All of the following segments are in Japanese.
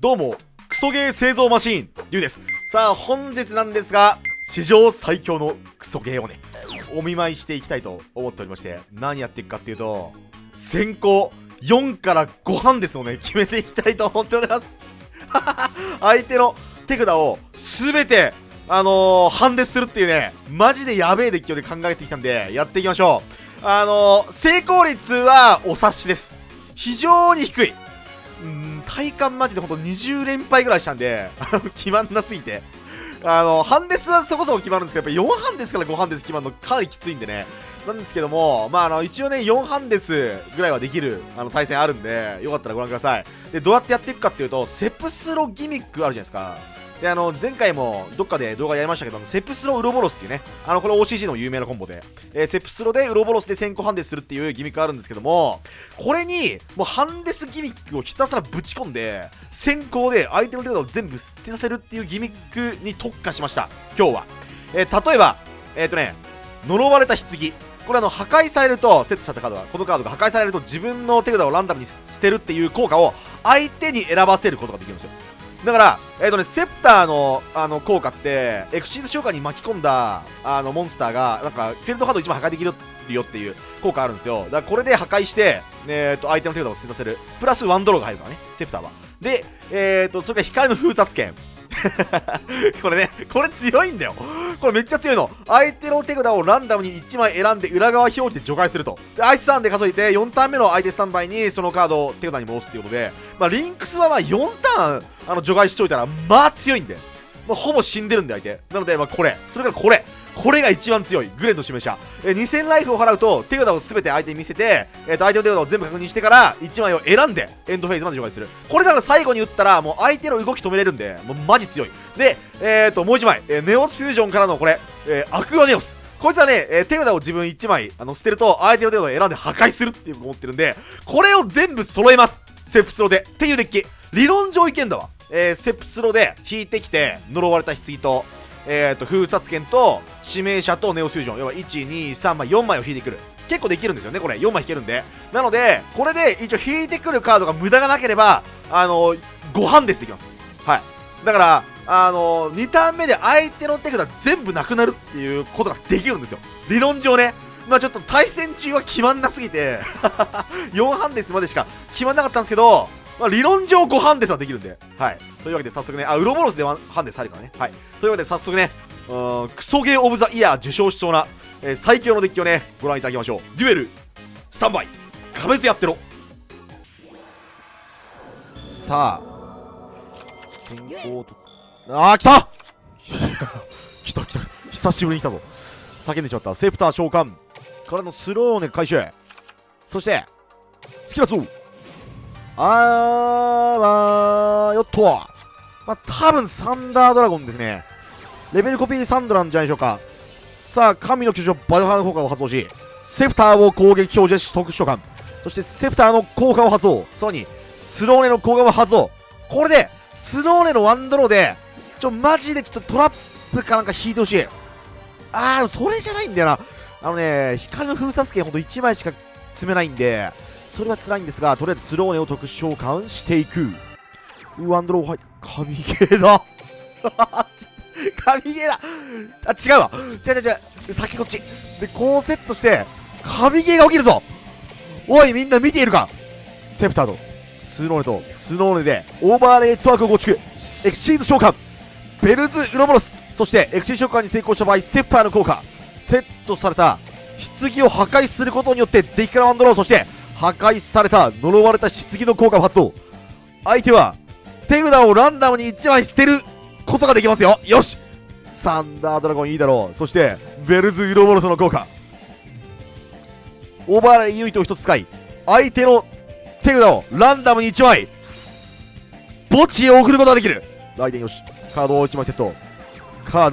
どうも、クソゲー製造マシーン、リュウです。さあ、本日なんですが、史上最強のクソゲーをね、お見舞いしていきたいと思っておりまして、何やっていくかっていうと、先行4から5ハンデスをね、決めていきたいと思っております。相手の手札を全て、ハンデスするっていうね、マジでやべえデッキをね、考えてきたんで、やっていきましょう。成功率はお察しです。非常に低い。体感マジでほんと20連敗ぐらいしたんで、決まんなすぎて。ハンデスはそこそこ決まるんですけど、やっぱ4ハンデスから5ハンデス決まるのかなりきついんでね。なんですけども、一応ね、4ハンデスぐらいはできる、対戦あるんで、よかったらご覧ください。で、どうやってやっていくかっていうと、セプスロギミックあるじゃないですか。で、前回もどっかで動画やりましたけど、セプスロウロボロスっていうね、これ OCG の有名なコンボで、セプスロでウロボロスで先行ハンデスするっていうギミックがあるんですけども、これに、もうハンデスギミックをひたすらぶち込んで、先行で相手の手札を全部捨てさせるっていうギミックに特化しました、今日は。例えば、呪われた棺。これ破壊されると、セットされたカードが、このカードが破壊されると自分の手札をランダムに捨てるっていう効果を相手に選ばせることができるんですよ。だから、セプターの、効果って、エクシーズ召喚に巻き込んだ、モンスターが、なんか、フィールドカード1枚破壊できるよっていう効果あるんですよ。だから、これで破壊して、相手の手札を捨てさせる。プラス1ドローが入るからね、セプターは。で、それから光の封殺剣。これね、これ強いんだよ。これめっちゃ強いの。相手の手札をランダムに1枚選んで裏側表示で除外すると。で、相手ターンで数えて4ターン目の相手スタンバイにそのカードを手札に戻すっていうことで、リンクスは4ターン除外しといたら強いんで。ほぼ死んでるんで相手。なので、これ。それからこれ。これが一番強い。グレンの示者。2000ライフを払うと、手札を全て相手に見せて、相手の手札を全部確認してから、1枚を選んで、エンドフェーズまで除外する。これだから最後に打ったら、もう相手の動き止めれるんで、もうマジ強い。で、もう1枚、ネオスフュージョンからのこれ、アクアネオス。こいつはね、手札を自分1枚、捨てると、相手の手札を選んで破壊するっていう思ってるんで、これを全部揃えます。セプスロで。っていうデッキ。理論上いけんだわ。セプスロで引いてきて、呪われた棺と、封殺剣と指名者とネオフュージョン、要は1、2、3枚、4枚を引いてくる。結構できるんですよね、これ。4枚引けるんで。なので、これで一応引いてくるカードが無駄がなければ、5ハンデスできます。はい。だから、2ターン目で相手の手札全部なくなるっていうことができるんですよ。理論上ね。ちょっと対戦中は決まんなすぎて、4ハンデスまでしか決まんなかったんですけど、理論上5ハンデスはできるんで。はい。というわけで早速ね、ウロボロスで1ハンデス入るからね。はい。というわけで早速ね、クソゲーオブザイヤー受賞しそうな、最強のデッキをね、ご覧いただきましょう。デュエル、スタンバイ、壁でやってろ。さあ、先行と、来た来た。久しぶりに来たぞ。叫んでしまった。セプター召喚からのスローネ回収。そして、スキラツー。よっと。多分サンダードラゴンですね。レベルコピーサンドなんじゃないでしょうか。さあ、神の巨匠バルハーの効果を発動し、セプターを攻撃表示し特殊召喚。そしてセプターの効果を発動。さらに、スローネの効果を発動。これで、スローネのワンドローで、マジでちょっとトラップかなんか引いてほしい。それじゃないんだよな。光の封殺剣ほんと1枚しか積めないんで、それは辛いんですが、とりあえずスローネを特殊召喚していく。ワンドロー、はい、神ゲーだ。神ゲーだ。違うわ。違う。先こっち。で、こうセットして、神ゲーが起きるぞ。おい、みんな見ているか。セプターと、スローネで、オーバーレイトワークを構築。エクチーズ召喚。ベルズ・ウロボロス。そして、エクシー召喚に成功した場合、セプターの効果。セットされた、棺を破壊することによって、デッキからワンドロー、そして、破壊された、呪われた棺の効果を発動。相手は、手札をランダムに1枚捨てることができますよ。よし！サンダードラゴンいいだろう。そして、ベルズ・ウロボロスの効果。オーバーレイユイトを1つ使い、相手の手札をランダムに1枚、墓地へ送ることができる。来電よし。カードを1枚セット。タ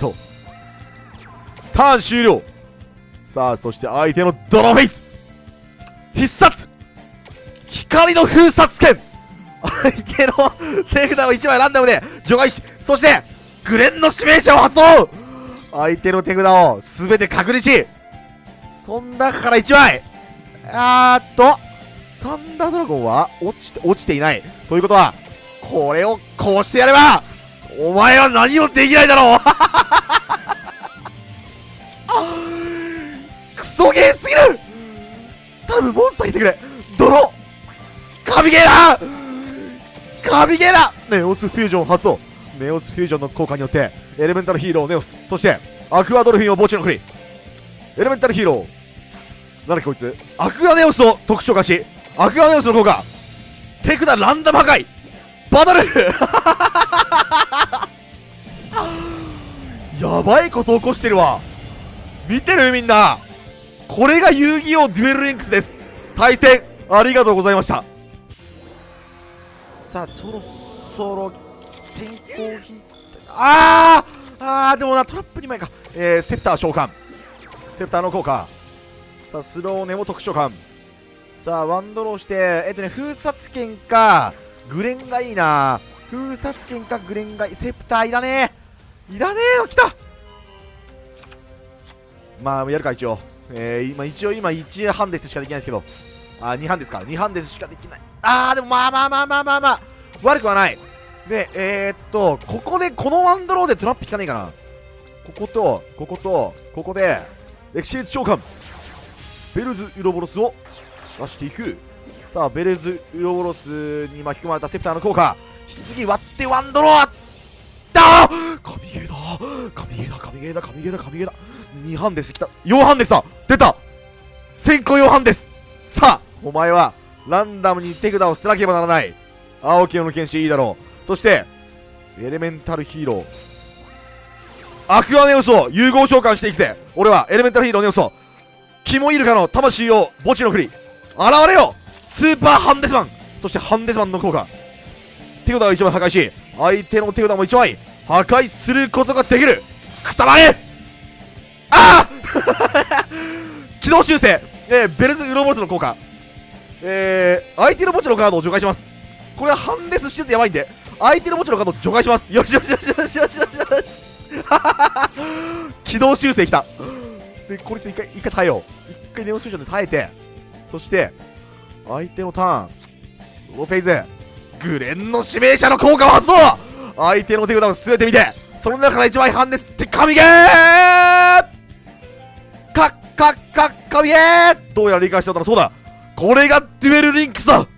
ーン終了。さあ、そして相手のドラフェイス必殺光の封殺剣。相手の手札を1枚ランダムで除外し、そしてグレンの指名者を発動。相手の手札を全て確認し、そん中から1枚。サンダードラゴンは落ちていない。ということは、 これをこうしてやればお前は何もできないだろうクソゲーすぎる。頼む、モンスターいてくれ。泥神ゲーだ、神ゲーだ。ネオスフュージョン発動。ネオスフュージョンの効果によってエレメンタルヒーローネオス、そしてアクアドルフィンを墓地の国。エレメンタルヒーローなんだっけこいつ、アクアネオスを特殊化し、アクアネオスの効果手札ランダム破壊バトルやばいこと起こしてるわ。見てるみんな、これが遊戯王デュエルリンクスです。対戦ありがとうございました。さあそろそろ先行引いて、でもな、トラップ2枚か。セプター召喚、セプターの効果。さあスローネも特殊召喚。さあワンドローして封殺剣かグレンがいいな。封殺剣かグレンがいい。セプターいらねえ、いらねえよ。来た。まあやるか一応。今1半ですしかできないですけど、2半ですか、2半ですしかできない。でもまあ悪くはない。でここでこのワンドローでトラップ引かねえかな。こことこことここでエクシエツ召喚ベルズ・ウロボロスを出していく。さあベルズ・ウロボロスに巻き込まれたセプターの効果、棺割ってワンドロー神ゲーだ神ゲーだ神ゲーだ神ゲーだ神ゲーだ。2半ですきた。4半ですだ、出た。先行4半です。さあお前はランダムに手札を捨てなければならない。青木の剣士いいだろう。そしてエレメンタルヒーローアクアネオスを融合召喚していくぜ。俺はエレメンタルヒーローネオスをキモイルカの魂を墓地の国現れよスーパーハンデスマン。そしてハンデスマンの効果、手札を1枚破壊し相手の手札も1枚破壊することができる。くたばれ軌道修正、ベルズ・ウロボルスの効果、相手の墓地のカードを除外します。これはハンデスしててやばいんで相手の墓地のカードを除外します。よしよしよしよしよしよしよし軌道修正きた。でこいつ一回耐えよう。一回ネオスフュージョンで耐えて、そして相手のターンローフェイズグレンの指名者の効果を発動。相手の手札を全て見てその中から1枚ハンデスって神ゲー神ゲー。どうやら理解しておったらそうだ、これがデュエルリンクスだ。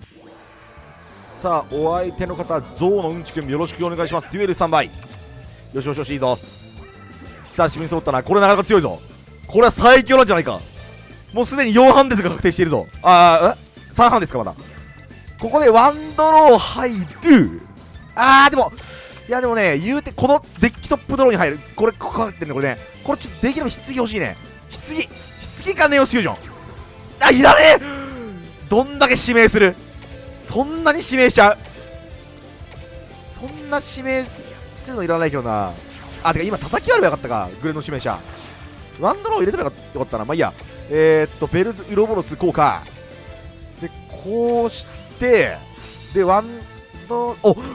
さあお相手の方ゾウのうんちくんよろしくお願いします。デュエル3倍。よしよしよしいいぞ。久しぶりに揃ったな。これなかなか強いぞ。これは最強なんじゃないか。もうすでに4半ですが確定しているぞ。3半ですかまだ。ここでワンドロー入る。でもいやでもね、言うてこのデッキトップドローに入る。これかかってんねこれね。これちょっとできれば棺欲しいね。棺かネオスフュージョン。いらねえ。どんだけ指名する。そんなに指名しちゃう。そんな指名するのいらないけどな。てか今叩き割ればよかったか。グレンの指名者ワンドロー入れてばよかったな。まあいいや。ベルズ・ウロボロス効果でこうしてでワンドロー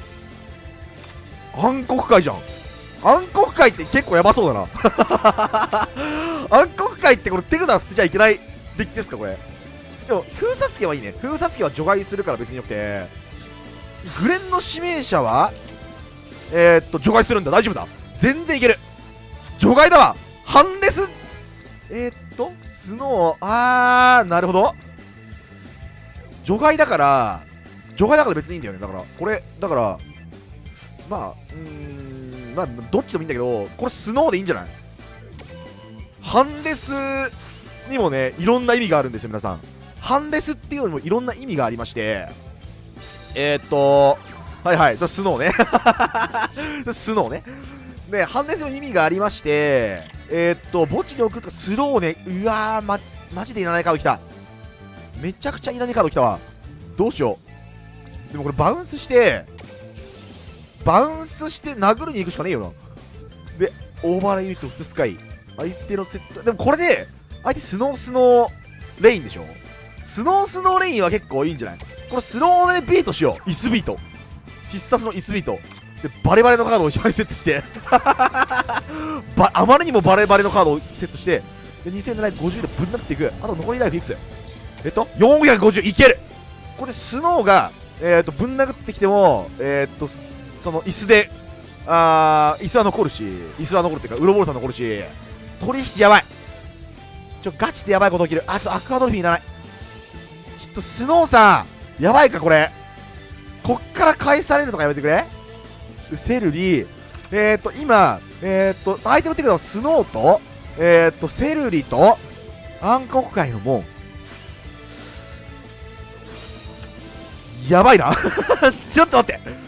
暗黒界じゃん。暗黒界って結構やばそうだな暗黒界ってこれ手札捨てちゃいけないデッキですかこれ。でも封殺剣はいいね。封殺剣は除外するから別によくて、グレンの指名者は除外するんだ。大丈夫だ、全然いける。除外だわ。ハンデススノーなるほど。除外だから別にいいんだよね。だからこれだからまあどっちでもいいんだけど、これスノーでいいんじゃない。ハンデスにもねいろんな意味があるんですよ皆さん。ハンデスっていうのにもいろんな意味がありまして、はいはい、それスノーねスノーね。でハンデスの意味がありまして、墓地に送るとかスローね。うわー、マジでいらないカードきた。めちゃくちゃいらないカードきたわ。どうしよう。でもこれバウンスして殴りに行くしかねえよな。でオーバーレイユート2スカイ相手のセット。でもこれで相手スノーレインでしょ。スノーレインは結構いいんじゃない。これスローでビートしよう。イスビート必殺のイスビートでバレバレのカードを1枚セットしてあまりにもバレバレのカードをセットしてで2000のライフ50でぶんなっていく。あと残りライフいくつ450いける。これでスノーがぶん殴ってきても、その椅子で、椅子は残るし、椅子は残るっていうか、ウロボロさん残るし、取引やばい。ガチでやばいこと起きる。ちょっとアクアドルフィンいらない。ちょっとスノーさん、やばいか、これ。こっから返されるとかやめてくれ。セルリ、今、相手の手札はスノーと、セルリと、暗黒界の門。やばいな。ちょっと待って。